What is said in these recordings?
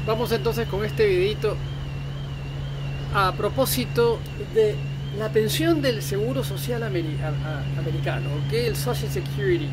Vamos entonces con este videito a propósito de la pensión del Seguro Social americano, ¿ok? El Social Security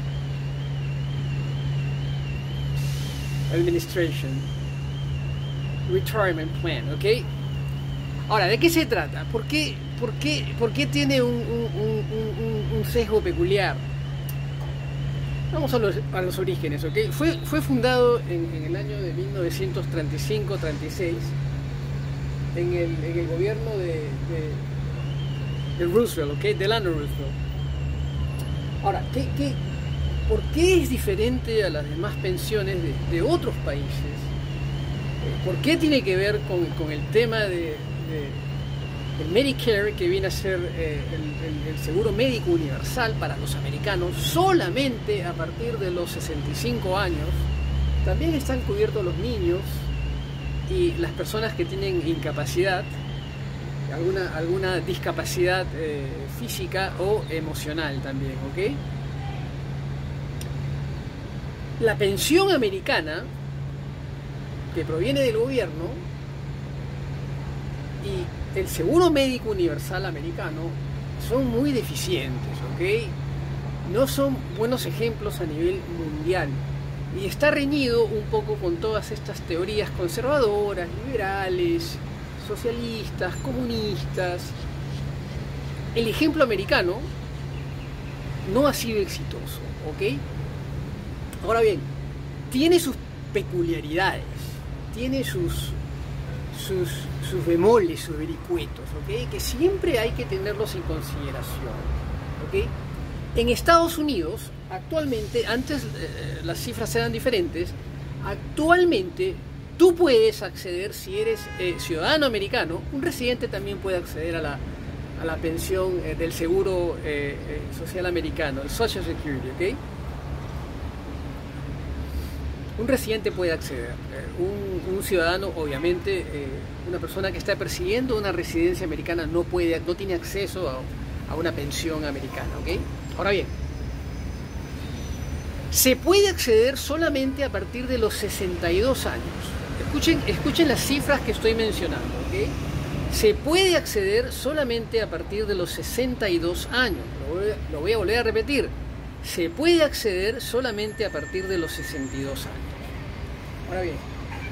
Administration Retirement Plan, ¿ok? Ahora, ¿de qué se trata? ¿Por qué tiene un sesgo peculiar? Vamos a los orígenes, ¿ok? Fue fundado en el año de 1935-36 en el gobierno de Roosevelt, ¿ok? Delano Roosevelt. Ahora, ¿por qué es diferente a las demás pensiones de otros países? ¿Por qué tiene que ver con el tema del Medicare, que viene a ser el seguro médico universal para los americanos solamente a partir de los 65 años? También están cubiertos los niños y las personas que tienen incapacidad, alguna discapacidad física o emocional también, ¿ok? La pensión americana, que proviene del gobierno, y el seguro médico universal americano son muy deficientes, ¿ok? No son buenos ejemplos a nivel mundial y está reñido un poco con todas estas teorías conservadoras, liberales, socialistas, comunistas. El ejemplo americano no ha sido exitoso, ¿ok? Ahora bien, tiene sus peculiaridades, tiene sus bemoles, sus vericuetos, ¿ok? Que siempre hay que tenerlos en consideración, ¿ok? En Estados Unidos, actualmente, antes las cifras eran diferentes, actualmente tú puedes acceder, si eres ciudadano americano, un residente también puede acceder a la pensión del seguro social americano, el Social Security, ¿ok? Un residente puede acceder, un ciudadano, obviamente, una persona que está persiguiendo una residencia americana no tiene acceso a una pensión americana, ¿ok? Ahora bien, se puede acceder solamente a partir de los 62 años. Escuchen las cifras que estoy mencionando, ¿ok? Se puede acceder solamente a partir de los 62 años. Lo voy a volver a repetir. Se puede acceder solamente a partir de los 62 años. Ahora bien,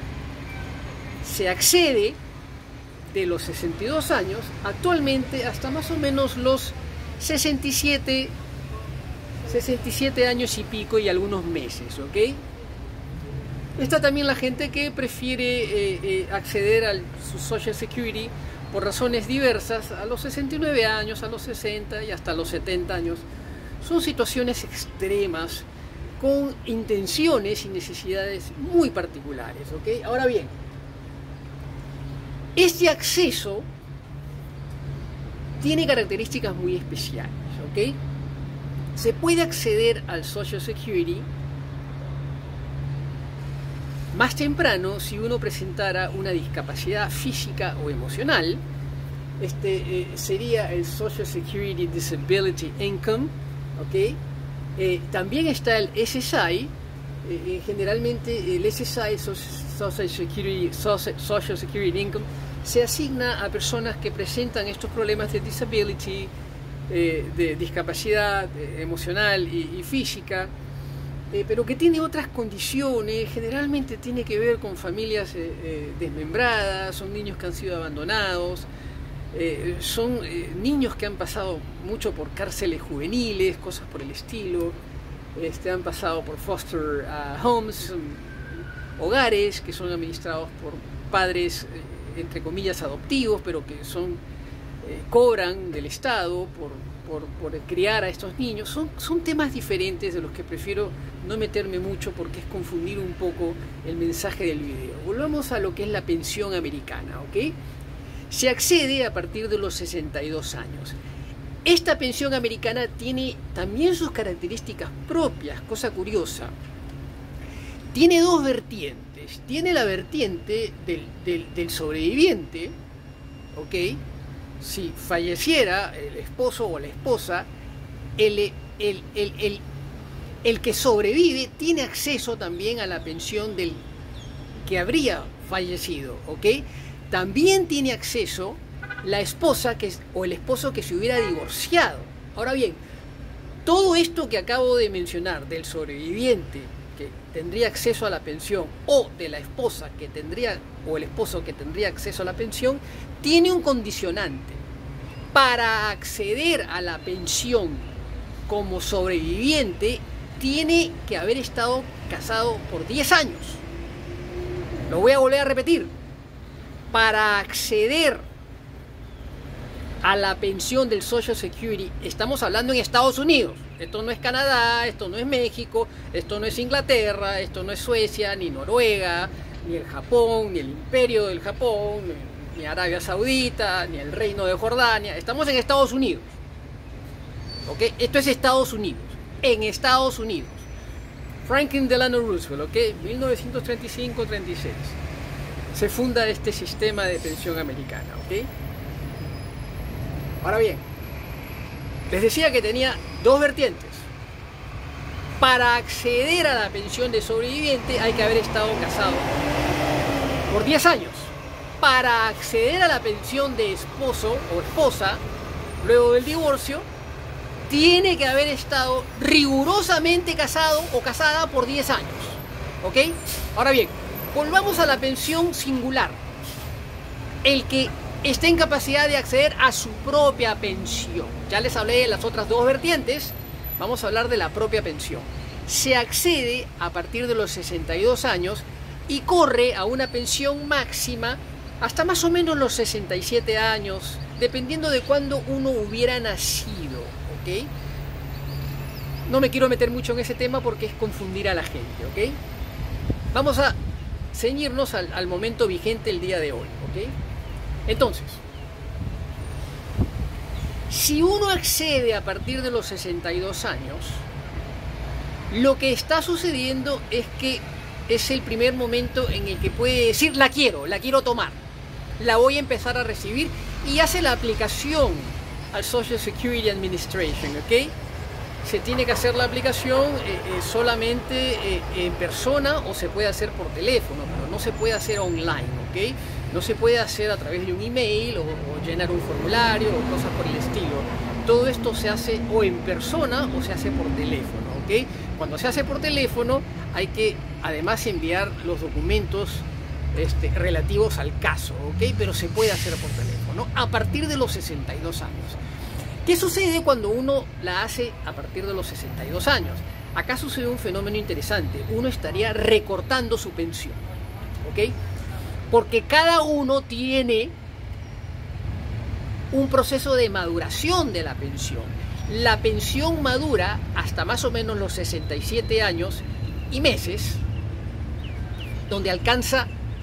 se accede de los 62 años actualmente hasta más o menos los 67 años y pico y algunos meses, ¿ok? Está también la gente que prefiere acceder a su Social Security por razones diversas a los 69 años, a los 60 y hasta los 70 años. Son situaciones extremas con intenciones y necesidades muy particulares, ¿ok? Ahora bien, este acceso tiene características muy especiales, ¿ok? Se puede acceder al Social Security más temprano si uno presentara una discapacidad física o emocional. Sería el Social Security Disability Income, ¿ok? También está el SSI. Generalmente el SSI, Social Security Income, se asigna a personas que presentan estos problemas de disability, de discapacidad emocional y física, pero que tiene otras condiciones. Generalmente tiene que ver con familias desmembradas, son niños que han sido abandonados, son niños que han pasado mucho por cárceles juveniles, cosas por el estilo. Han pasado por foster homes, hogares que son administrados por padres entre comillas adoptivos, pero que cobran del Estado por criar a estos niños. Son temas diferentes de los que prefiero no meterme mucho porque es confundir un poco el mensaje del video. Volvamos a lo que es la pensión americana, ¿ok? Se accede a partir de los 62 años. Esta pensión americana tiene también sus características propias, cosa curiosa. Tiene dos vertientes. Tiene la vertiente del sobreviviente, ¿ok? Si falleciera el esposo o la esposa, el que sobrevive tiene acceso también a la pensión del que habría fallecido, ¿ok? También tiene acceso la esposa o el esposo que se hubiera divorciado. Ahora bien, todo esto que acabo de mencionar del sobreviviente que tendría acceso a la pensión o de la esposa que tendría o el esposo que tendría acceso a la pensión tiene un condicionante. Para acceder a la pensión como sobreviviente tiene que haber estado casado por 10 años. Lo voy a volver a repetir. Para acceder a la pensión del Social Security, estamos hablando en Estados Unidos. Esto no es Canadá, esto no es México, esto no es Inglaterra, esto no es Suecia, ni Noruega, ni el Japón, ni el Imperio del Japón, ni Arabia Saudita, ni el Reino de Jordania. Estamos en Estados Unidos. ¿Ok? Esto es Estados Unidos. En Estados Unidos. Franklin Delano Roosevelt, ¿ok? 1935-36. Se funda este sistema de pensión americana, ¿ok? Ahora bien, les decía que tenía dos vertientes. Para acceder a la pensión de sobreviviente hay que haber estado casado por 10 años. Para acceder a la pensión de esposo o esposa, luego del divorcio, tiene que haber estado rigurosamente casado o casada por 10 años. ¿Ok? Ahora bien, volvamos a la pensión singular. El que está en capacidad de acceder a su propia pensión. Ya les hablé de las otras dos vertientes. Vamos a hablar de la propia pensión. Se accede a partir de los 62 años y corre a una pensión máxima hasta más o menos los 67 años, dependiendo de cuándo uno hubiera nacido, ¿ok? No me quiero meter mucho en ese tema porque es confundir a la gente, ¿ok? Vamos a ceñirnos al momento vigente el día de hoy, ¿ok? Entonces, si uno accede a partir de los 62 años, lo que está sucediendo es que es el primer momento en el que puede decir, la quiero tomar, la voy a empezar a recibir, y hace la aplicación al Social Security Administration, ¿ok? Se tiene que hacer la aplicación solamente en persona o se puede hacer por teléfono, pero no se puede hacer online, ¿ok? No se puede hacer a través de un email o llenar un formulario o cosas por el estilo. Todo esto se hace o en persona o se hace por teléfono, ¿ok? Cuando se hace por teléfono hay que además enviar los documentos relativos al caso, ¿ok? Pero se puede hacer por teléfono a partir de los 62 años. ¿Qué sucede cuando uno la hace a partir de los 62 años? Acá sucede un fenómeno interesante. Uno estaría recortando su pensión, ¿ok? Porque cada uno tiene un proceso de maduración de la pensión. La pensión madura hasta más o menos los 67 años y meses, donde alcanza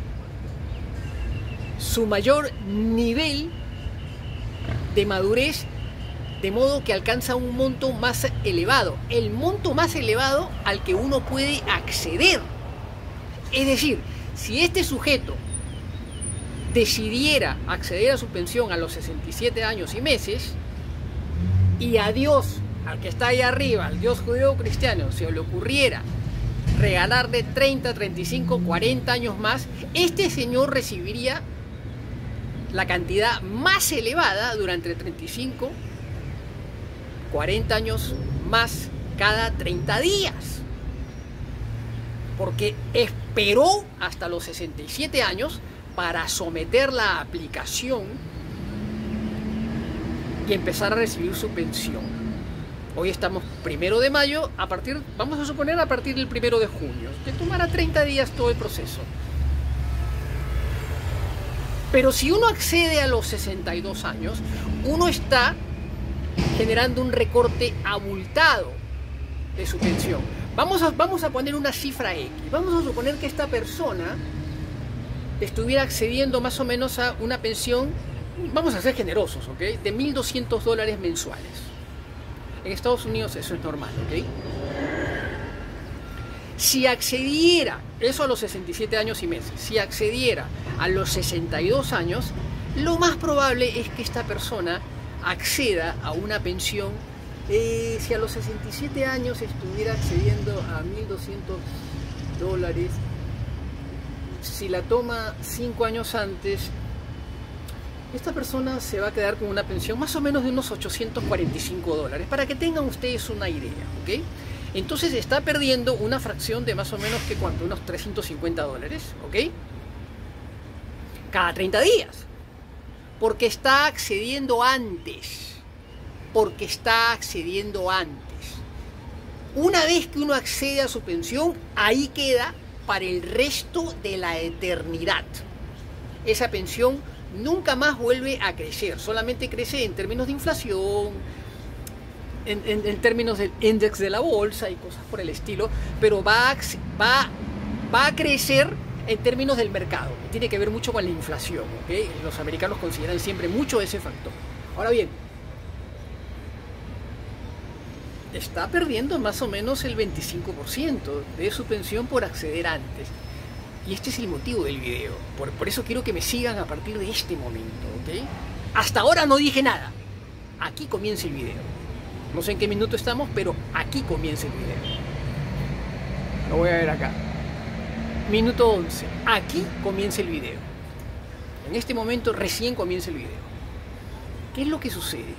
su mayor nivel de madurez, de modo que alcanza un monto más elevado, el monto más elevado al que uno puede acceder. Es decir, si este sujeto decidiera acceder a su pensión a los 67 años y meses, y a Dios, al que está ahí arriba, al Dios judeo-cristiano, se le ocurriera regalarle 30, 35, 40 años más, este señor recibiría la cantidad más elevada durante 35, 40 años más cada 30 días. Porque esperó hasta los 67 años para someter la aplicación y empezar a recibir su pensión. Hoy estamos 1 de mayo, vamos a suponer a partir del 1 de junio, que tomará 30 días todo el proceso. Pero si uno accede a los 62 años, uno está generando un recorte abultado de su pensión. Vamos a poner una cifra X. Vamos a suponer que esta persona estuviera accediendo más o menos a una pensión, vamos a ser generosos, ¿ok? De $1.200 mensuales. En Estados Unidos eso es normal, ¿ok? Si accediera, eso a los 67 años y meses, si accediera a los 62 años, lo más probable es que esta persona acceda a una pensión, si a los 67 años estuviera accediendo a $1.200, si la toma 5 años antes, esta persona se va a quedar con una pensión más o menos de unos $845, para que tengan ustedes una idea, ¿ok? Entonces está perdiendo una fracción de más o menos, que ¿cuánto? Unos $350, ¿ok? Cada 30 días. Porque está accediendo antes. Porque está accediendo antes. Una vez que uno accede a su pensión, ahí queda para el resto de la eternidad. Esa pensión nunca más vuelve a crecer, solamente crece en términos de inflación, en términos del índice de la bolsa y cosas por el estilo, pero va a crecer en términos del mercado. Tiene que ver mucho con la inflación, ¿okay? Los americanos consideran siempre mucho ese factor. Ahora bien, está perdiendo más o menos el 25% de su pensión por acceder antes. Y este es el motivo del video. Por eso quiero que me sigan a partir de este momento, ¿ok? Hasta ahora no dije nada. Aquí comienza el video. No sé en qué minuto estamos, pero aquí comienza el video. Lo voy a ver acá. Minuto 11. Aquí comienza el video. En este momento recién comienza el video. ¿Qué es lo que sucede?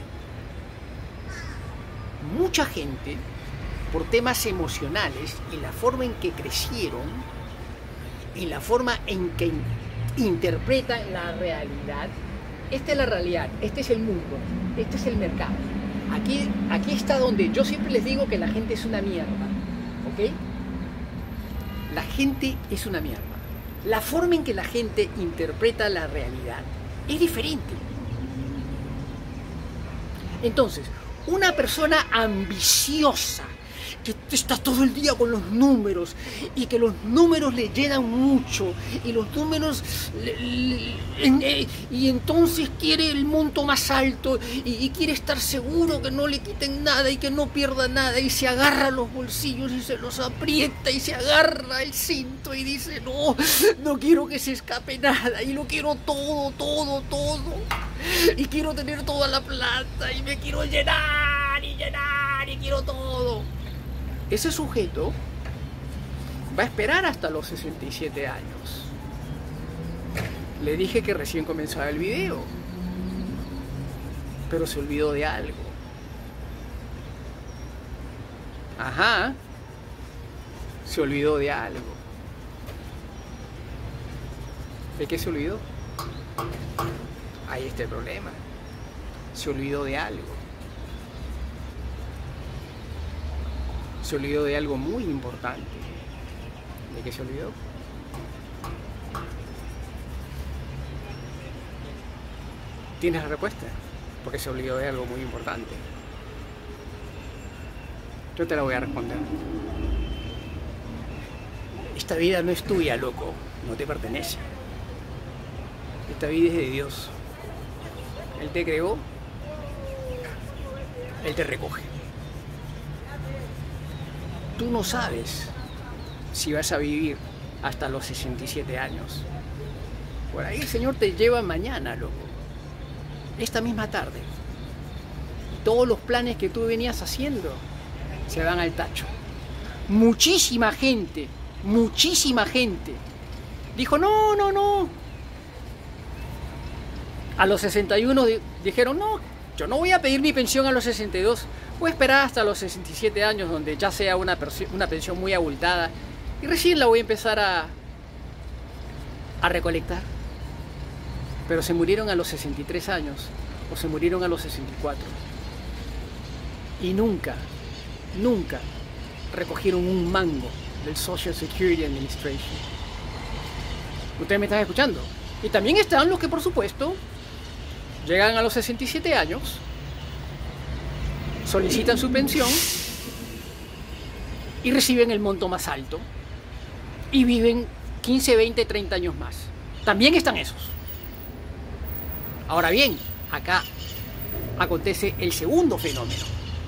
Mucha gente, por temas emocionales y la forma en que crecieron, y la forma en que interpretan la realidad, esta es la realidad, este es el mundo, este es el mercado. Aquí está donde yo siempre les digo que la gente es una mierda, ¿ok? La gente es una mierda. La forma en que la gente interpreta la realidad es diferente. Entonces, una persona ambiciosa, que está todo el día con los números y que los números le llenan mucho y los números y entonces quiere el monto más alto y quiere estar seguro que no le quiten nada y que no pierda nada, y se agarra los bolsillos y se los aprieta y se agarra el cinto y dice no quiero que se escape nada y lo quiero todo y quiero tener toda la plata y me quiero llenar y quiero todo. Ese sujeto va a esperar hasta los 67 años. Le dije que recién comenzaba el video, pero se olvidó de algo. Ajá, se olvidó de algo. ¿De qué se olvidó? Ahí está el problema. Se olvidó de algo. Se olvidó de algo muy importante. ¿De qué se olvidó? ¿Tienes la respuesta? Porque se olvidó de algo muy importante. Yo te la voy a responder. Esta vida no es tuya, loco. No te pertenece. Esta vida es de Dios. Él te creó. Él te recoge. Tú no sabes si vas a vivir hasta los 67 años. Por ahí el Señor te lleva mañana, loco. Esta misma tarde. Todos los planes que tú venías haciendo se van al tacho. Muchísima gente dijo no. A los 61 dijeron no, yo no voy a pedir mi pensión a los 62. Voy a esperar hasta los 67 años, donde ya sea una pensión muy abultada, y recién la voy a empezar a recolectar. Pero se murieron a los 63 años, o se murieron a los 64. Y nunca recogieron un mango del Social Security Administration. Ustedes me están escuchando. Y también están los que, por supuesto, llegan a los 67 años, solicitan su pensión y reciben el monto más alto y viven 15, 20, 30 años más. También están esos. Ahora bien, acá acontece el segundo fenómeno.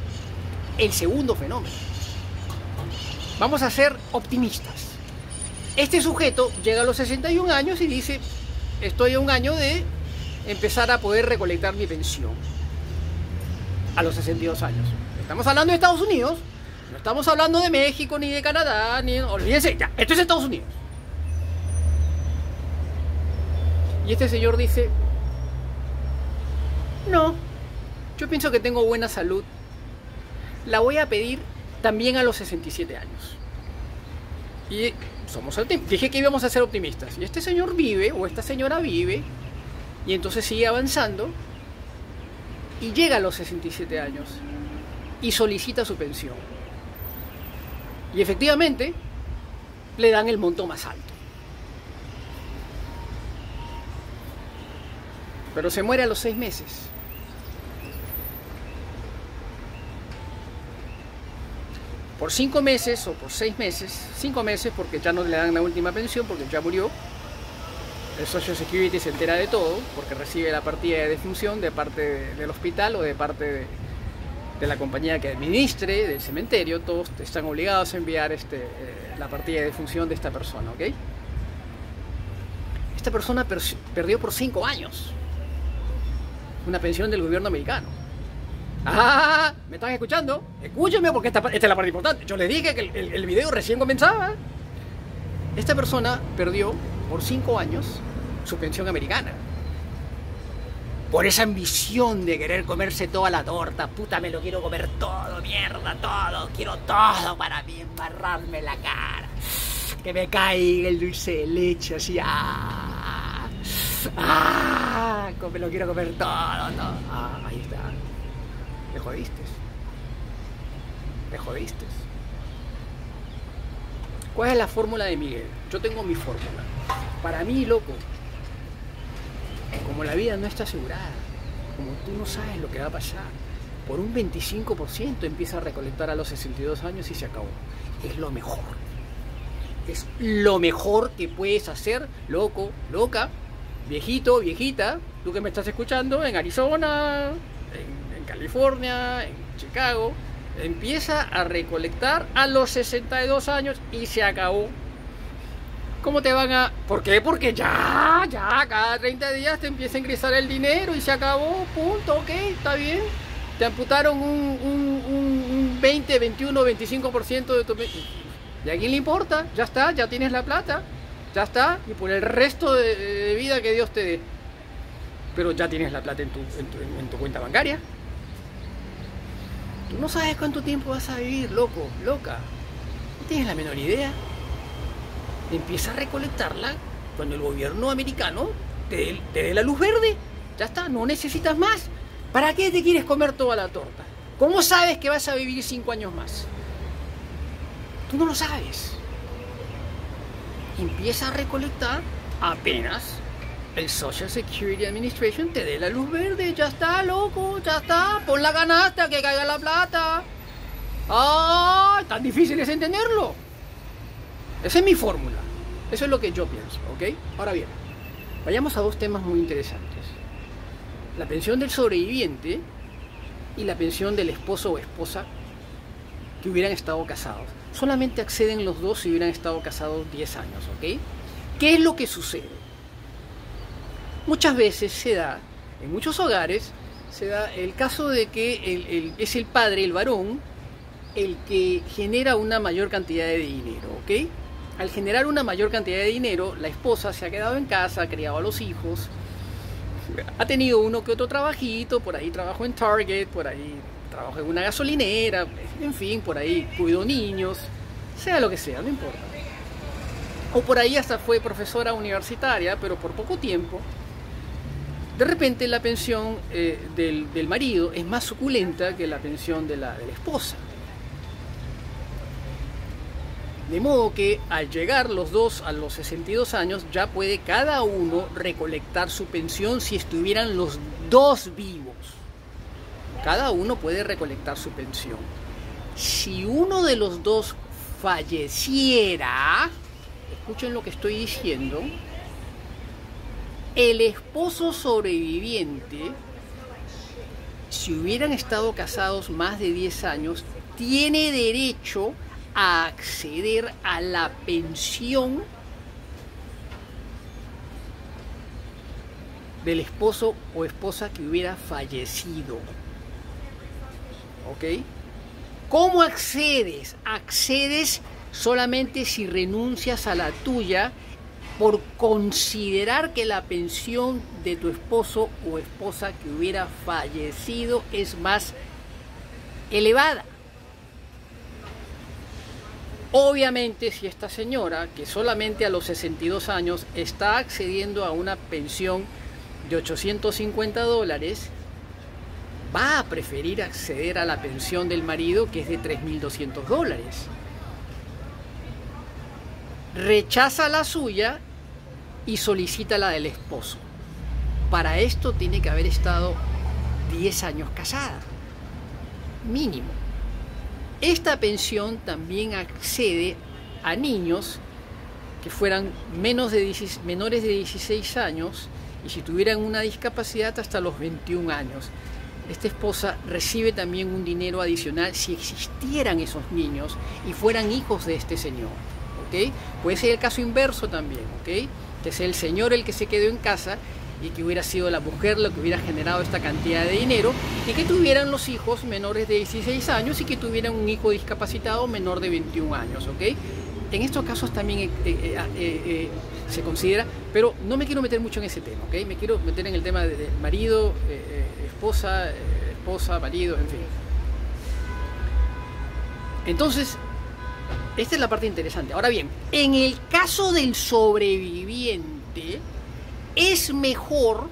Vamos a ser optimistas. Este sujeto llega a los 61 años y dice, estoy a un año de empezar a poder recolectar mi pensión. A los 62 años. Estamos hablando de Estados Unidos, no estamos hablando de México, ni de Canadá, olvídense, ya, esto es Estados Unidos. Y este señor dice, no, yo pienso que tengo buena salud, la voy a pedir también a los 67 años. Y somos dije que íbamos a ser optimistas. Y este señor vive, o esta señora vive, y entonces sigue avanzando, y llega a los 67 años, y solicita su pensión. Y efectivamente, le dan el monto más alto. Pero se muere a los 6 meses. Por 5 meses o por 6 meses, 5 meses porque ya no le dan la última pensión porque ya murió. El Social Security se entera de todo porque recibe la partida de defunción de parte del hospital o de parte de la compañía que administre, del cementerio. Todos están obligados a enviar la partida de defunción de esta persona, ¿ok? Esta persona perdió por 5 años una pensión del gobierno americano. ¡Ah! ¿Me están escuchando? Escúchenme porque esta es la parte importante. Yo les dije que el video recién comenzaba. Esta persona perdió por 5 años su pensión americana. Por esa ambición de querer comerse toda la torta. Puta, me lo quiero comer todo, mierda, todo. Quiero todo para mí, embarrarme la cara. Que me caiga el dulce de leche así. ¡Ah! ¡Ah! Me lo quiero comer todo, todo. Ah, ahí está. Te jodiste. Te jodiste. ¿Cuál es la fórmula de Miguel? Yo tengo mi fórmula. Para mí, loco, como la vida no está asegurada, como tú no sabes lo que va a pasar, por un 25% empieza a recolectar a los 62 años y se acabó. Es lo mejor. Es lo mejor que puedes hacer, loco, loca, viejito, viejita, tú que me estás escuchando en Arizona, en California, en Chicago, empieza a recolectar a los 62 años y se acabó. ¿Cómo te van a...? ¿Por qué? Porque ya, cada 30 días te empieza a ingresar el dinero y se acabó, punto, ok, está bien. Te amputaron un 20, 21, 25% de tu... ¿Y a quién le importa? Ya está, ya tienes la plata, ya está, y por el resto de vida que Dios te dé. Pero ya tienes la plata en tu cuenta bancaria. Tú no sabes cuánto tiempo vas a vivir, loco, loca. No tienes la menor idea. Empieza a recolectarla cuando el gobierno americano te dé la luz verde. Ya está, no necesitas más. ¿Para qué te quieres comer toda la torta? ¿Cómo sabes que vas a vivir 5 años más? Tú no lo sabes. Empieza a recolectar apenas el Social Security Administration te dé la luz verde. Ya está, loco, ya está. Pon la canasta, que caiga la plata. ¡Ah! Tan difícil es entenderlo. Esa es mi fórmula. Eso es lo que yo pienso, ¿ok? Ahora bien, vayamos a 2 temas muy interesantes. La pensión del sobreviviente y la pensión del esposo o esposa que hubieran estado casados. Solamente acceden los dos si hubieran estado casados 10 años, ¿ok? ¿Qué es lo que sucede? Muchas veces se da, en muchos hogares, se da el caso de que es el padre, el varón, el que genera una mayor cantidad de dinero, ¿ok? Al generar una mayor cantidad de dinero, la esposa se ha quedado en casa, ha criado a los hijos, ha tenido uno que otro trabajito, por ahí trabajo en Target, por ahí trabajo en una gasolinera, en fin, por ahí cuido niños, sea lo que sea, no importa. O por ahí hasta fue profesora universitaria, pero por poco tiempo. De repente la pensión del marido es más suculenta que la pensión de la esposa. De modo que al llegar los dos a los 62 años ya puede cada uno recolectar su pensión si estuvieran los dos vivos. Cada uno puede recolectar su pensión. Si uno de los dos falleciera, escuchen lo que estoy diciendo, el esposo sobreviviente, si hubieran estado casados más de 10 años, tiene derecho a acceder a la pensión del esposo o esposa que hubiera fallecido. ¿Ok? ¿Cómo accedes? Accedes solamente si renuncias a la tuya por considerar que la pensión de tu esposo o esposa que hubiera fallecido es más elevada. Obviamente, si esta señora, que solamente a los 62 años está accediendo a una pensión de $850, va a preferir acceder a la pensión del marido, que es de $3.200. Rechaza la suya y solicita la del esposo. Para esto tiene que haber estado 10 años casada, mínimo. Esta pensión también accede a niños que fueran menores de 16 años y si tuvieran una discapacidad hasta los 21 años. Esta esposa recibe también un dinero adicional si existieran esos niños y fueran hijos de este señor. ¿Okay? Puede ser el caso inverso también, ¿okay? Que sea el señor el que se quedó en casa y que hubiera sido la mujer lo que hubiera generado esta cantidad de dinero y que tuvieran los hijos menores de 16 años y que tuvieran un hijo discapacitado menor de 21 años, ¿ok? En estos casos también se considera, pero no me quiero meter mucho en ese tema, ¿ok? Me quiero meter en el tema de marido, esposa, marido, en fin. Entonces, esta es la parte interesante. Ahora bien, en el caso del sobreviviente, es mejor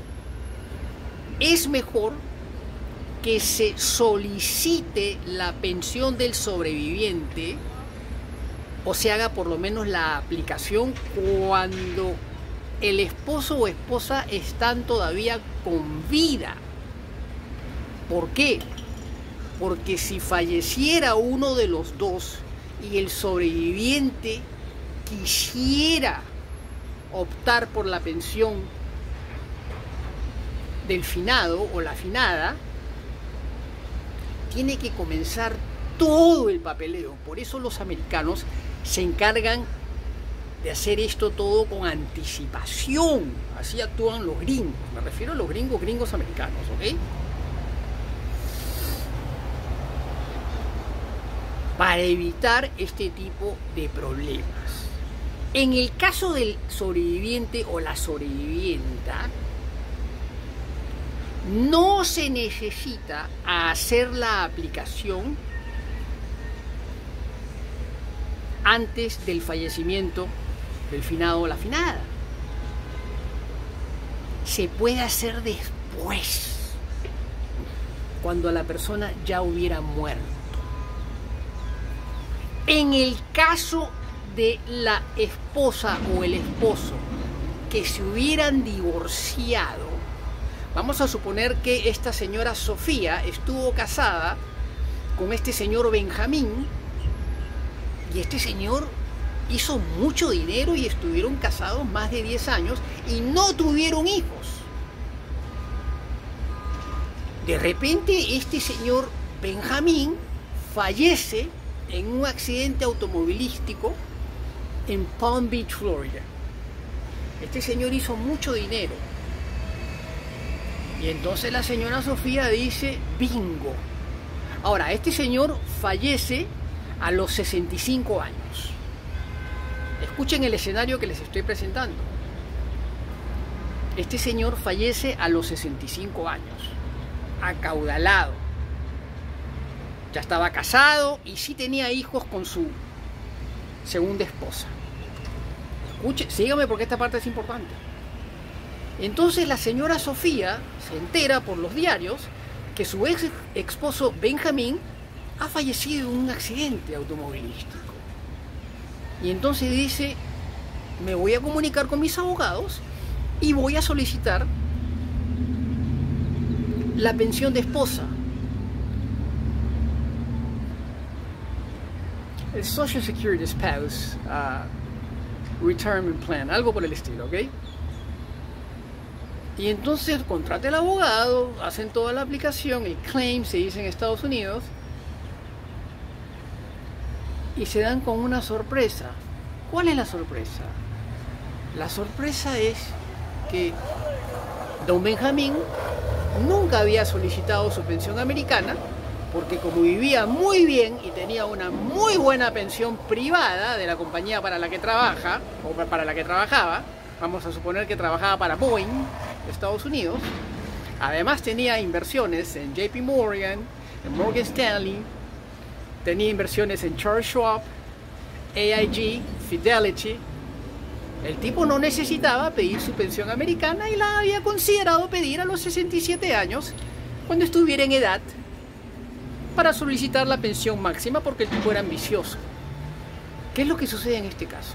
que se solicite la pensión del sobreviviente o se haga por lo menos la aplicación cuando el esposo o esposa están todavía con vida. ¿Por qué? Porque si falleciera uno de los dos y el sobreviviente quisiera optar por la pensión del finado o la finada, tiene que comenzar todo el papeleo. Por eso los americanos se encargan de hacer esto todo con anticipación. Así actúan los gringos. Me refiero a los gringos americanos, ¿ok? Para evitar este tipo de problemas. En el caso del sobreviviente o la sobrevivienta, no se necesita hacer la aplicación antes del fallecimiento del finado o la finada. Se puede hacer después, cuando la persona ya hubiera muerto. En el caso de la esposa o el esposo que se hubieran divorciado, vamos a suponer que esta señora Sofía estuvo casada con este señor Benjamín y este señor hizo mucho dinero y estuvieron casados más de 10 años y no tuvieron hijos. De repente este señor Benjamín fallece en un accidente automovilístico en Palm Beach, Florida. Este señor hizo mucho dinero. Y entonces la señora Sofía dice, bingo. Ahora, este señor fallece a los 65 años. Escuchen el escenario que les estoy presentando. Este señor fallece a los 65 años, acaudalado. Ya estaba casado y sí tenía hijos con su segunda esposa. Escuche, sígame porque esta parte es importante. Entonces la señora Sofía se entera por los diarios que su ex esposo Benjamín ha fallecido en un accidente automovilístico. Y entonces dice, me voy a comunicar con mis abogados y voy a solicitar la pensión de esposa. El Social Security Spouse Retirement Plan, algo por el estilo, ¿ok? Y entonces contrata el abogado, hacen toda la aplicación, el claim se dice en Estados Unidos, y se dan con una sorpresa. ¿Cuál es la sorpresa? La sorpresa es que don Benjamín nunca había solicitado su pensión americana porque como vivía muy bien y tenía una muy buena pensión privada de la compañía para la que trabaja, o para la que trabajaba, vamos a suponer que trabajaba para Boeing de Estados Unidos, además tenía inversiones en JP Morgan, en Morgan Stanley, tenía inversiones en Charles Schwab, AIG, Fidelity. El tipo no necesitaba pedir su pensión americana y la había considerado pedir a los 67 años, cuando estuviera en edad para solicitar la pensión máxima, porque el tipo era ambicioso. ¿Qué es lo que sucede en este caso?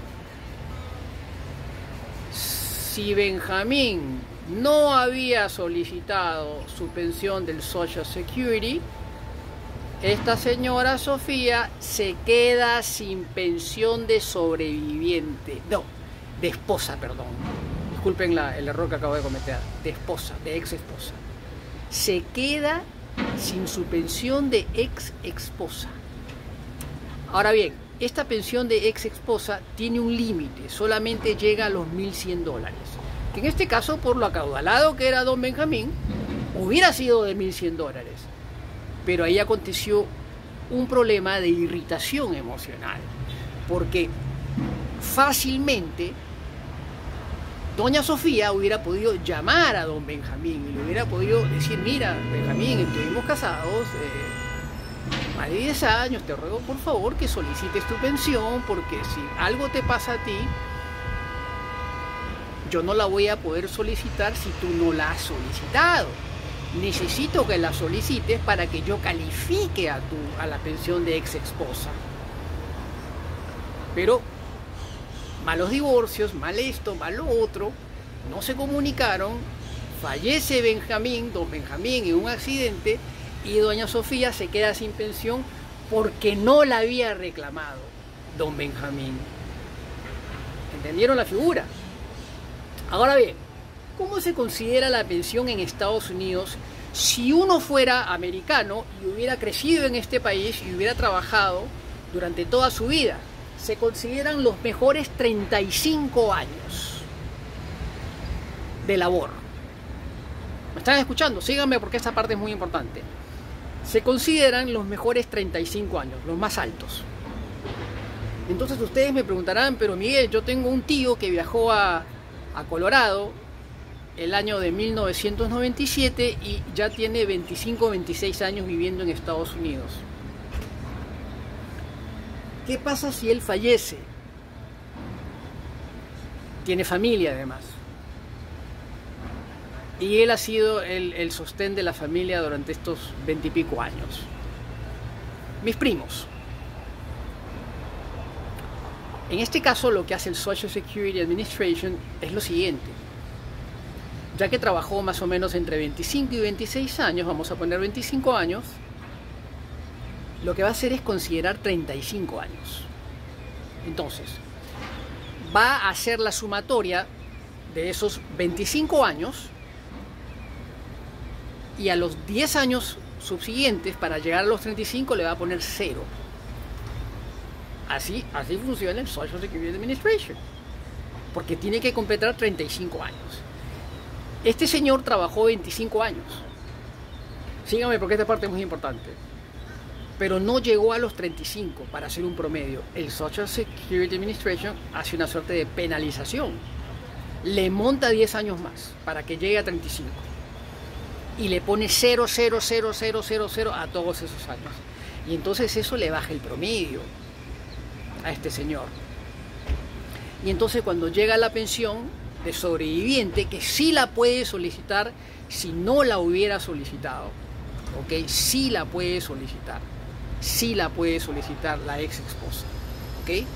Si Benjamín no había solicitado su pensión del Social Security, esta señora Sofía se queda sin pensión de sobreviviente. No, de esposa, perdón. Disculpen el error que acabo de cometer. De esposa, de ex esposa. Se queda sin su pensión de ex esposa. Ahora bien, esta pensión de ex esposa tiene un límite, solamente llega a los $1.100, que en este caso, por lo acaudalado que era don Benjamín, hubiera sido de $1.100, pero ahí aconteció un problema de irritación emocional, porque fácilmente doña Sofía hubiera podido llamar a don Benjamín y le hubiera podido decir: mira, Benjamín, estuvimos casados más de 10 años, te ruego por favor que solicites tu pensión, porque si algo te pasa a ti, yo no la voy a poder solicitar si tú no la has solicitado. Necesito que la solicites para que yo califique a la pensión de ex esposa. Pero malos divorcios, mal esto, mal lo otro, no se comunicaron, fallece Benjamín, don Benjamín, en un accidente, y doña Sofía se queda sin pensión porque no la había reclamado don Benjamín. ¿Entendieron la figura? Ahora bien, ¿cómo se considera la pensión en Estados Unidos si uno fuera americano y hubiera crecido en este país y hubiera trabajado durante toda su vida? Se consideran los mejores 35 años de labor. ¿Me están escuchando? Síganme porque esta parte es muy importante. Se consideran los mejores 35 años, los más altos. Entonces ustedes me preguntarán: pero Miguel, yo tengo un tío que viajó a Colorado el año de 1997 y ya tiene 25 o 26 años viviendo en Estados Unidos. ¿Qué pasa si él fallece? Tiene familia además. Y él ha sido el sostén de la familia durante estos 20 y pico años. Mis primos. En este caso, lo que hace el Social Security Administration es lo siguiente. Ya que trabajó más o menos entre 25 y 26 años, vamos a poner 25 años, lo que va a hacer es considerar 35 años. Entonces, va a hacer la sumatoria de esos 25 años y a los 10 años subsiguientes, para llegar a los 35, le va a poner 0. Así funciona el Social Security Administration, porque tiene que completar 35 años. Este señor trabajó 25 años. Síganme porque esta parte es muy importante. Pero no llegó a los 35 para hacer un promedio. El Social Security Administration hace una suerte de penalización. Le monta 10 años más para que llegue a 35. Y le pone 0, 0, 0, 0, 0, 0 a todos esos años. Y entonces eso le baja el promedio a este señor. Y entonces cuando llega la pensión de sobreviviente, que sí la puede solicitar si no la hubiera solicitado, ¿ok? Sí la puede solicitar. Sí la puede solicitar la ex esposa, ¿ok?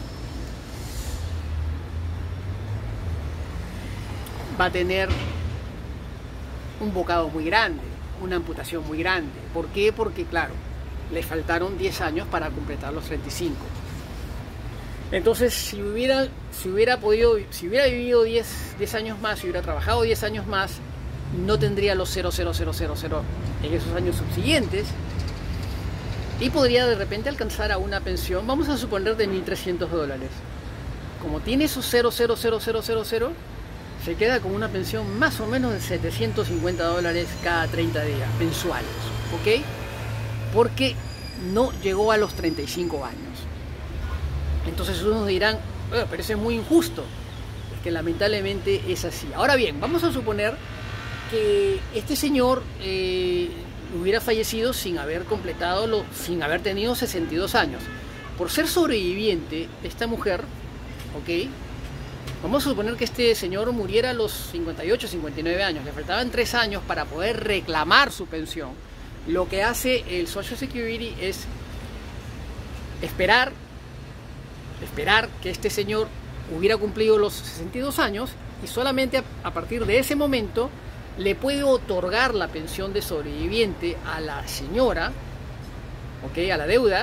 Va a tener un bocado muy grande, una amputación muy grande. ¿Por qué? Porque, claro, le faltaron 10 años para completar los 35. Entonces, si hubiera vivido 10 años más, si hubiera trabajado 10 años más, no tendría los 0,0000 en esos años subsiguientes y podría de repente alcanzar a una pensión, vamos a suponer, de $1.300. Como tiene esos 0,00000, se queda con una pensión más o menos de $750 cada 30 días mensuales, ¿ok? porque no llegó a los 35 años. Entonces unos dirán, pero eso es muy injusto. Es que lamentablemente es así. Ahora bien, vamos a suponer que este señor hubiera fallecido sin haber completado, sin haber tenido 62 años. Por ser sobreviviente, esta mujer, ¿ok? Vamos a suponer que este señor muriera a los 58, 59 años. Le faltaban 3 años para poder reclamar su pensión. Lo que hace el Social Security es esperar que este señor hubiera cumplido los 62 años y solamente a partir de ese momento le puede otorgar la pensión de sobreviviente a la señora, ¿ok? A la deuda,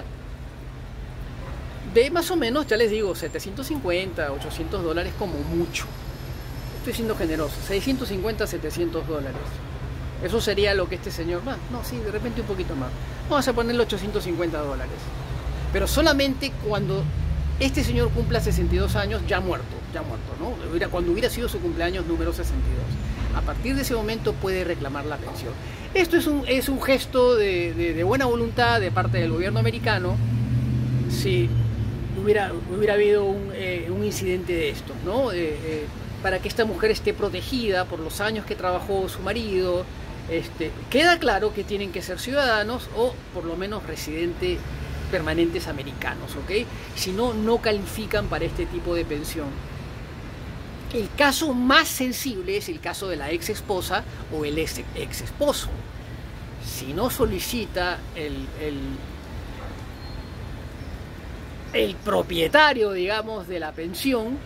de más o menos, ya les digo, 750, 800 dólares como mucho. Estoy siendo generoso, 650, 700 dólares. Eso sería lo que este señor, no, sí, de repente un poquito más. Vamos a ponerle 850 dólares. Pero solamente cuando este señor cumpla 62 años, ya muerto, ¿no? Cuando hubiera sido su cumpleaños número 62. A partir de ese momento puede reclamar la pensión. Esto es un gesto de buena voluntad de parte del gobierno americano. Si hubiera habido un incidente de estos, ¿no? Para que esta mujer esté protegida por los años que trabajó su marido. Queda claro que tienen que ser ciudadanos o por lo menos residentes permanentes americanos, ¿ok? Si no, no califican para este tipo de pensión. El caso más sensible es el caso de la ex esposa o el ex esposo. Si no solicita el propietario, digamos, de la pensión,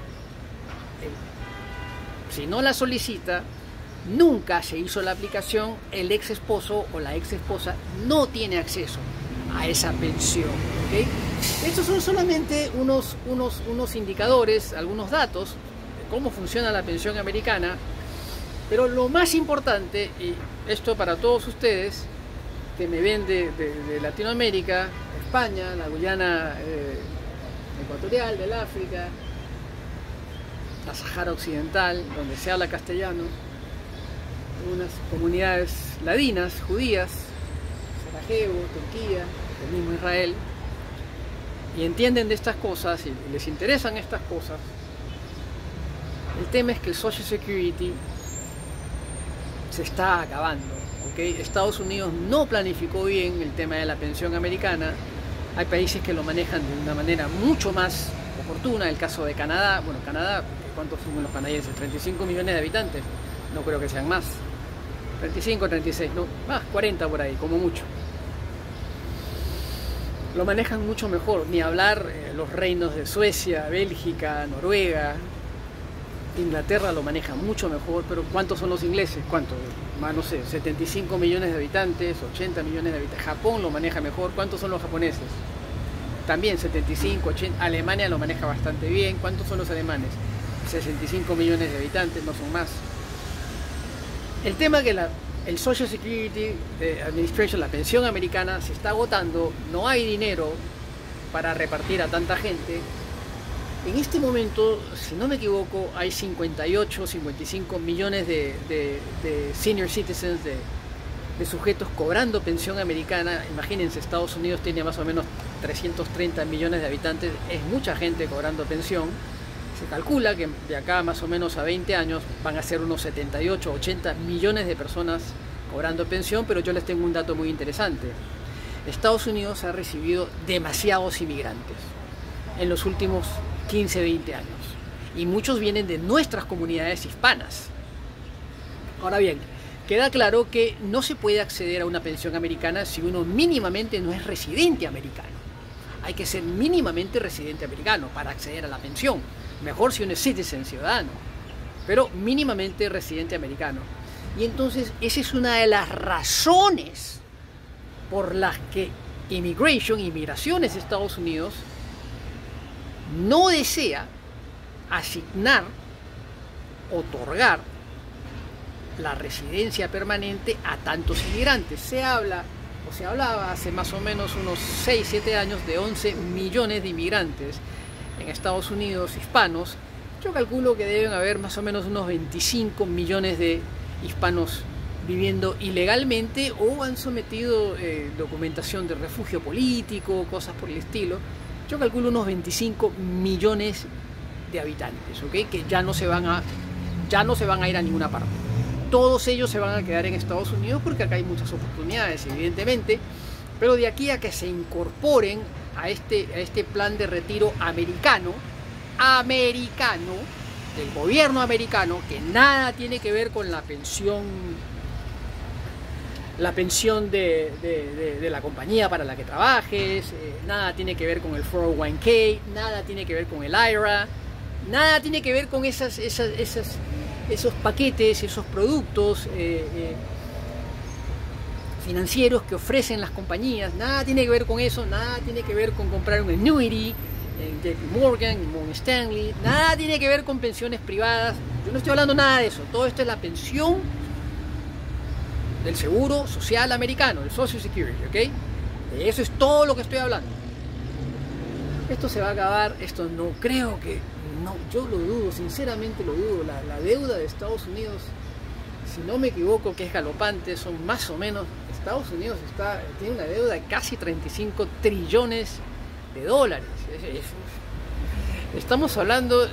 si no la solicita, nunca se hizo la aplicación, el ex esposo o la ex esposa no tiene acceso a esa pensión, ¿okay? Estos son solamente unos indicadores, algunos datos de cómo funciona la pensión americana, pero lo más importante, y esto para todos ustedes que me ven de Latinoamérica, España, la Guyana ecuatorial, del África, la Sahara Occidental, donde se habla castellano, unas comunidades ladinas, judías, Sarajevo, Turquía, el mismo Israel, y entienden de estas cosas y les interesan estas cosas. El tema es que el Social Security se está acabando, ¿okay? Estados Unidos no planificó bien el tema de la pensión americana. Hay países que lo manejan de una manera mucho más oportuna. El caso de Canadá, bueno, Canadá, ¿cuántos son los canadienses? 35 millones de habitantes, no creo que sean más. 35, 36, no, más 40 por ahí, como mucho. Lo manejan mucho mejor, ni hablar los reinos de Suecia, Bélgica, Noruega, Inglaterra lo maneja mucho mejor, pero ¿cuántos son los ingleses? ¿Cuántos? Más, no sé, 75 millones de habitantes, 80 millones de habitantes. Japón lo maneja mejor. ¿Cuántos son los japoneses? También 75, 80. Alemania lo maneja bastante bien. ¿Cuántos son los alemanes? 65 millones de habitantes, no son más. El tema que el Social Security Administration, la pensión americana, se está agotando, no hay dinero para repartir a tanta gente. En este momento, si no me equivoco, hay 58, 55 millones de senior citizens, de sujetos cobrando pensión americana. Imagínense, Estados Unidos tiene más o menos 330 millones de habitantes, es mucha gente cobrando pensión. Se calcula que de acá más o menos a 20 años van a ser unos 78, 80 millones de personas cobrando pensión, pero yo les tengo un dato muy interesante. Estados Unidos ha recibido demasiados inmigrantes en los últimos 15, 20 años. Y muchos vienen de nuestras comunidades hispanas. Ahora bien, queda claro que no se puede acceder a una pensión americana si uno mínimamente no es residente americano. Hay que ser mínimamente residente americano para acceder a la pensión. Mejor si uno es citizen, ciudadano, pero mínimamente residente americano. Y entonces esa es una de las razones por las que inmigraciones de Estados Unidos no desea asignar, otorgar la residencia permanente a tantos inmigrantes. Se habla o se hablaba hace más o menos unos 6, 7 años de 11 millones de inmigrantes en Estados Unidos hispanos. Yo calculo que deben haber más o menos unos 25 millones de hispanos viviendo ilegalmente o han sometido documentación de refugio político, cosas por el estilo. Yo calculo unos 25 millones de habitantes, ¿ok? Que ya no se van a ir a ninguna parte. Todos ellos se van a quedar en Estados Unidos porque acá hay muchas oportunidades, evidentemente, pero de aquí a que se incorporen a este plan de retiro americano, del gobierno americano, que nada tiene que ver con la pensión de la compañía para la que trabajes, nada tiene que ver con el 401k, nada tiene que ver con el IRA, nada tiene que ver con esos paquetes, esos productos financieros que ofrecen las compañías, nada tiene que ver con eso, nada tiene que ver con comprar un annuity en JP Morgan, en Morgan Stanley, nada tiene que ver con pensiones privadas. Yo no estoy hablando nada de eso, todo esto es la pensión del seguro social americano, el Social Security, ¿ok? De eso es todo lo que estoy hablando. Esto se va a acabar, esto no creo que, no, yo lo dudo, sinceramente lo dudo. La deuda de Estados Unidos, si no me equivoco, que es galopante, son más o menos, Estados Unidos tiene una deuda de casi 35 trillones de dólares. Estamos hablando,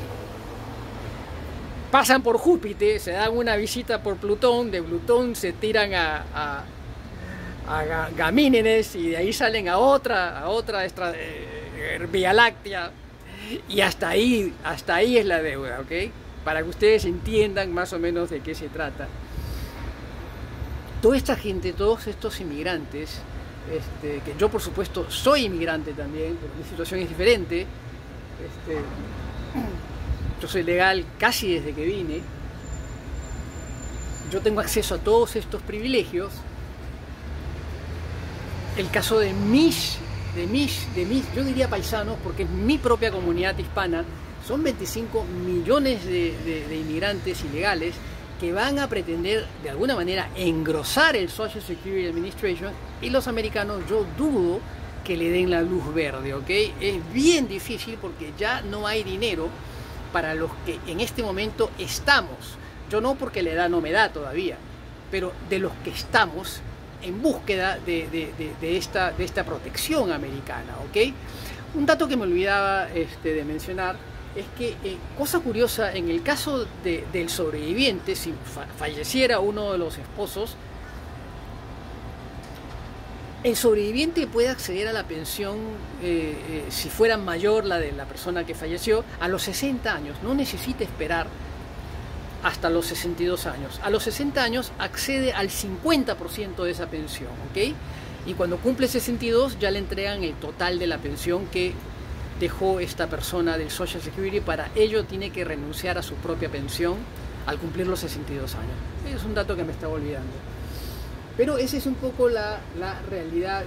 pasan por Júpiter, se dan una visita por Plutón, de Plutón se tiran a Gamínenes y de ahí salen a otra Vía Láctea, y hasta ahí es la deuda, ¿ok? Para que ustedes entiendan más o menos de qué se trata. Toda esta gente, todos estos inmigrantes, que yo por supuesto soy inmigrante también, pero mi situación es diferente. Yo soy legal casi desde que vine. Yo tengo acceso a todos estos privilegios. El caso de mis, yo diría paisanos, porque es mi propia comunidad hispana, son 25 millones de inmigrantes ilegales que van a pretender de alguna manera engrosar el Social Security Administration, y los americanos yo dudo que le den la luz verde, ¿ok? Es bien difícil porque ya no hay dinero para los que en este momento estamos. Yo no, porque la edad no me da todavía, pero de los que estamos en búsqueda de esta protección americana, ¿ok? Un dato que me olvidaba de mencionar es que, cosa curiosa, en el caso del sobreviviente, si falleciera uno de los esposos, el sobreviviente puede acceder a la pensión, si fuera mayor la de la persona que falleció, a los 60 años, no necesita esperar hasta los 62 años. A los 60 años accede al 50% de esa pensión, ¿ok? Y cuando cumple 62 ya le entregan el total de la pensión que dejó esta persona del Social Security. Para ello tiene que renunciar a su propia pensión al cumplir los 62 años. Es un dato que me estaba olvidando. Pero esa es un poco la realidad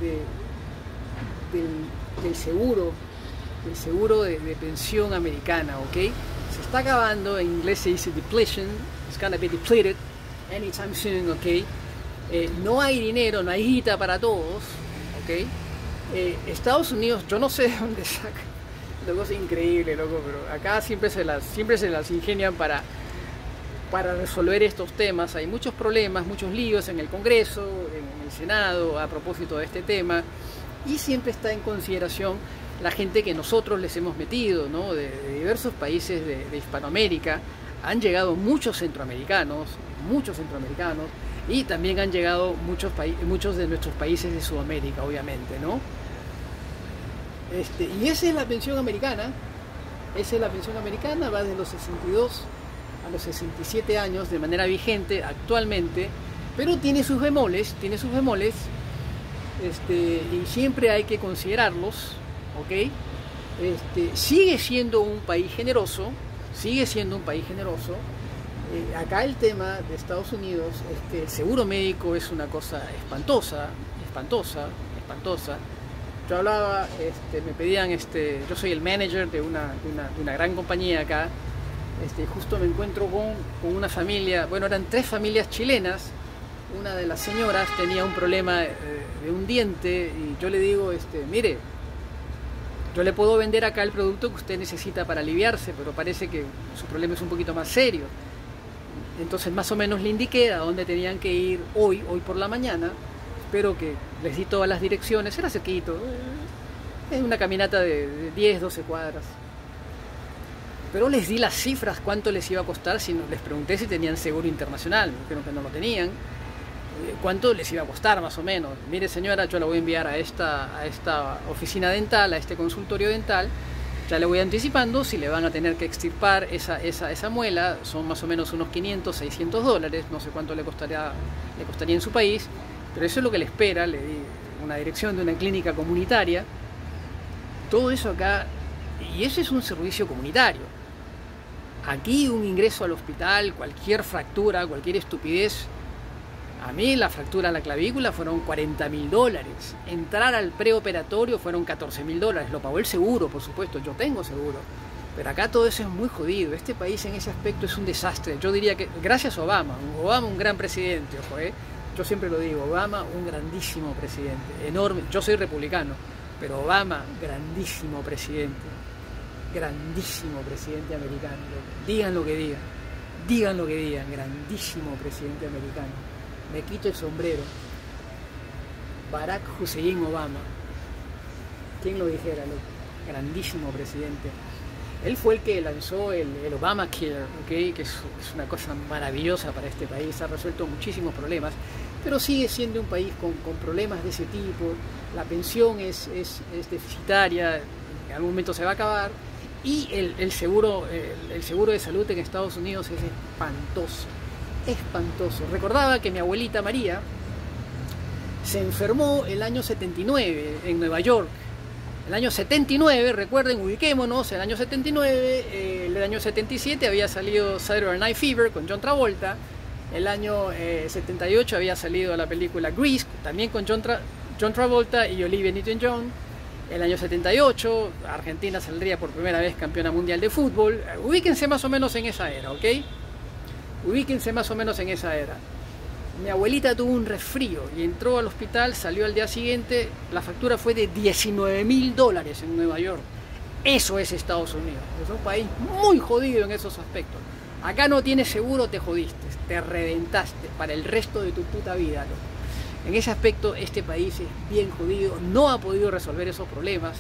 del seguro de pensión americana, ¿ok? Se está acabando, en inglés se dice depletion, it's gonna be depleted anytime soon, ¿ok? No hay dinero, no hay guita para todos, ¿ok? Estados Unidos, yo no sé de dónde saca, loco, es increíble, loco, pero acá siempre se las ingenian para resolver estos temas. Hay muchos problemas, muchos líos en el Congreso, en el Senado, a propósito de este tema, y siempre está en consideración la gente que nosotros les hemos metido, ¿no? De diversos países de Hispanoamérica. Han llegado muchos centroamericanos, y también han llegado muchos de nuestros países de Sudamérica, obviamente, ¿no? Y esa es la pensión americana. Va desde los 62 a los 67 años de manera vigente actualmente, pero tiene sus bemoles, y siempre hay que considerarlos, ¿ok? Sigue siendo un país generoso. Acá el tema de Estados Unidos es que el seguro médico es una cosa espantosa. Yo hablaba, me pedían, yo soy el manager de una gran compañía acá. Justo me encuentro con una familia, bueno, eran 3 familias chilenas. Una de las señoras tenía un problema de un diente, y yo le digo, mire, yo le puedo vender acá el producto que usted necesita para aliviarse, pero parece que su problema es un poquito más serio. Entonces más o menos le indiqué a dónde tenían que ir hoy por la mañana. Espero que les di todas las direcciones, era cerquito, es una caminata de 10, 12 cuadras. Pero les di las cifras, cuánto les iba a costar, si no, les pregunté si tenían seguro internacional, me dijeron que no lo tenían, cuánto les iba a costar más o menos. Mire señora, yo la voy a enviar a esta oficina dental, a este consultorio dental, ya le voy anticipando si le van a tener que extirpar esa muela, son más o menos unos 500, 600 dólares, no sé cuánto le costaría en su país, pero eso es lo que le espera. Le di una dirección de una clínica comunitaria, todo eso acá, y ese es un servicio comunitario. Aquí un ingreso al hospital, cualquier fractura, cualquier estupidez. A mí la fractura a la clavícula fueron 40.000 dólares. Entrar al preoperatorio fueron 14.000 dólares. Lo pagó el seguro, por supuesto, yo tengo seguro. Pero acá todo eso es muy jodido. Este país en ese aspecto es un desastre. Yo diría que gracias a Obama, un gran presidente, ojo, yo siempre lo digo, Obama un grandísimo presidente, enorme. Yo soy republicano, pero Obama, grandísimo presidente americano. Digan lo que digan, grandísimo presidente americano. Me quito el sombrero. Barack Hussein Obama. ¿Quién lo dijera, loco? Grandísimo presidente. Él fue el que lanzó el Obamacare, ¿okay? Que es una cosa maravillosa para este país, ha resuelto muchísimos problemas, pero sigue siendo un país con problemas de ese tipo. La pensión es deficitaria, en algún momento se va a acabar, y el seguro de salud en Estados Unidos es espantoso. Recordaba que mi abuelita María se enfermó el año 79 en Nueva York. El año 79, recuerden, ubiquémonos, el año 79, el año 77 había salido Saturday Night Fever con John Travolta, el año 78 había salido la película Grease, también con John Travolta y Olivia Newton-John, el año 78 Argentina saldría por primera vez campeona mundial de fútbol. Ubíquense más o menos en esa era, ¿ok? Ubíquense más o menos en esa era. Mi abuelita tuvo un resfrío y entró al hospital, salió al día siguiente, la factura fue de 19.000 dólares en Nueva York. Eso es Estados Unidos, es un país muy jodido en esos aspectos. Acá no tienes seguro, te jodiste, te reventaste para el resto de tu puta vida, loco. En ese aspecto este país es bien jodido, no ha podido resolver esos problemas.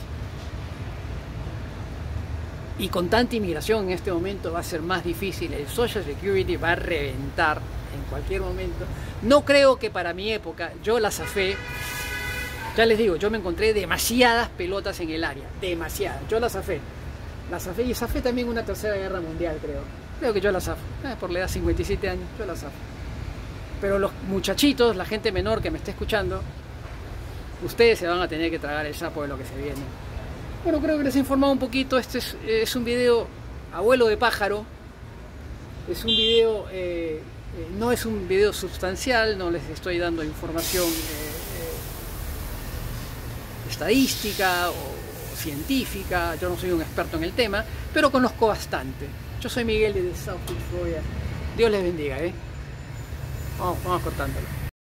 Y con tanta inmigración en este momento va a ser más difícil, el Social Security va a reventar en cualquier momento. No creo que para mi época, yo la zafé, ya les digo, yo me encontré demasiadas pelotas en el área, demasiadas, yo la zafé y zafé también una tercera guerra mundial, creo que yo la zafo, por la edad, 57 años, yo la zafo. Pero los muchachitos, la gente menor que me esté escuchando, ustedes se van a tener que tragar el sapo de lo que se viene. Bueno, creo que les he informado un poquito. Este es un video abuelo de pájaro, es un video, no es un video sustancial, no les estoy dando información estadística o científica, yo no soy un experto en el tema, pero conozco bastante. Yo soy Miguel de South Florida. Dios les bendiga, Vamos cortándolo.